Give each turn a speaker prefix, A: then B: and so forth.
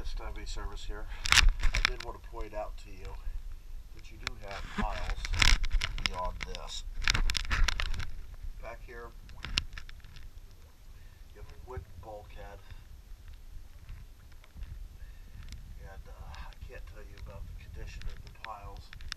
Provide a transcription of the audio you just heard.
A: Steinway Service here. I did want to point out to you that you do have piles beyond this. Back here, you have a wood bulkhead, and I can't tell you about the condition of the piles.